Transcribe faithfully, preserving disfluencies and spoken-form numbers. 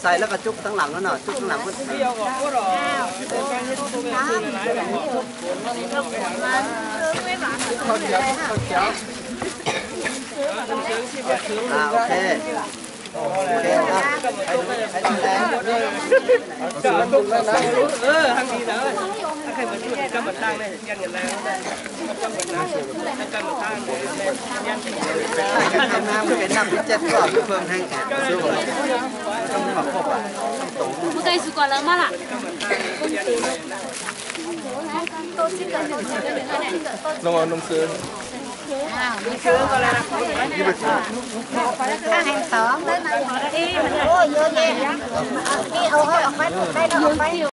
ใส่แล้วก็จุกทั้งหลังแล้วเนาะจุกทั้งหลังมันเดียวก็พอหรอเขาเขียวเขาเขียวอ่าโอเคโอเคครับให้ดูแลเออทางนี้นะถ้าใครมาช่วยก็มาตั้งเลยยันกันแล้วก็เหมือนนะถ้าการมาตั้งเลยยันกันทำน้ำเป็นน้ำที่เจ็ดกรอบเพิ่มให้แข็งสู้ต้องมาครบอ่ะ不对，是过了嘛啦？ 弄啊弄吃。 ข้างแห่งสองได้ไหมโอ้เยอะแยะที่เอาออกไปได้เอาออกไป